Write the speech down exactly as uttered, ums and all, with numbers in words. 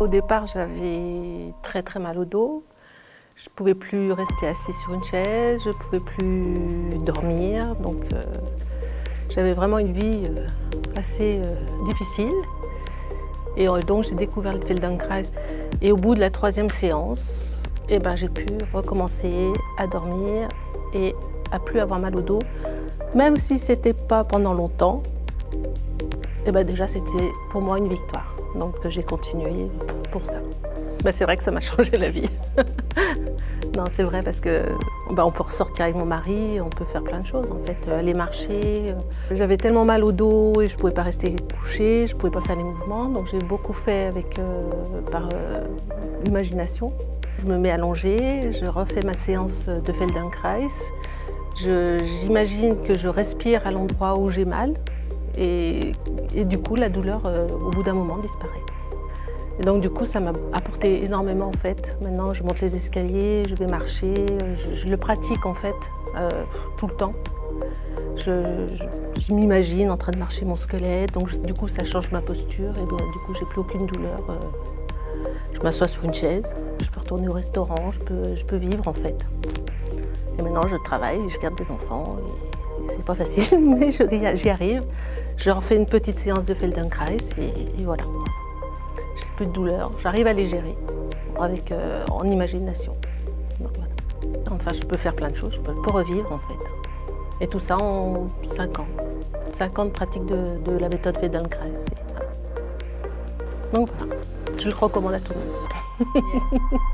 Au départ, j'avais très très mal au dos. Je ne pouvais plus rester assise sur une chaise, je ne pouvais plus dormir. Donc euh, j'avais vraiment une vie euh, assez euh, difficile. Et euh, donc j'ai découvert le Feldenkrais. Et au bout de la troisième séance, eh ben, j'ai pu recommencer à dormir et à plus avoir mal au dos. Même si ce n'était pas pendant longtemps, eh ben, déjà c'était pour moi une victoire. Donc j'ai continué pour ça. Ben, c'est vrai que ça m'a changé la vie. Non, c'est vrai parce que ben, on peut ressortir avec mon mari, on peut faire plein de choses en fait, aller marcher. J'avais tellement mal au dos et je ne pouvais pas rester couchée, je ne pouvais pas faire les mouvements, donc j'ai beaucoup fait avec euh, par euh, imagination. Je me mets allongée, je refais ma séance de Feldenkrais. J'imagine que je respire à l'endroit où j'ai mal et, et du coup la douleur euh, au bout d'un moment disparaît. Et donc du coup ça m'a apporté énormément en fait. Maintenant je monte les escaliers, je vais marcher, je, je le pratique en fait euh, tout le temps. Je, je, je m'imagine en train de marcher mon squelette, donc je, du coup ça change ma posture et bien du coup j'ai plus aucune douleur. Euh, je m'assois sur une chaise, je peux retourner au restaurant, je peux, je peux vivre en fait. Et maintenant je travaille, je garde des enfants. Et, et c'est pas facile mais j'y arrive. Je refais une petite séance de Feldenkrais et, et voilà. J'ai plus de douleur, j'arrive à les gérer avec, euh, en imagination. Donc, voilà. Enfin, je peux faire plein de choses, je peux, peux revivre en fait. Et tout ça en cinq ans. cinq ans de pratique de, de la méthode Feldenkrais. Voilà. Donc voilà, je le recommande à tout le monde. Yes.